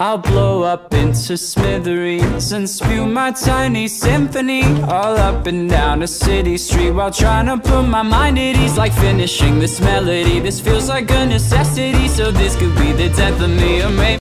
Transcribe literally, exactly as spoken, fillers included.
I'll blow up into smithereens and spew my tiny symphony all up and down a city street, while trying to put my mind at ease. Like finishing this melody, this feels like a necessity. So this could be the death of me, or maybe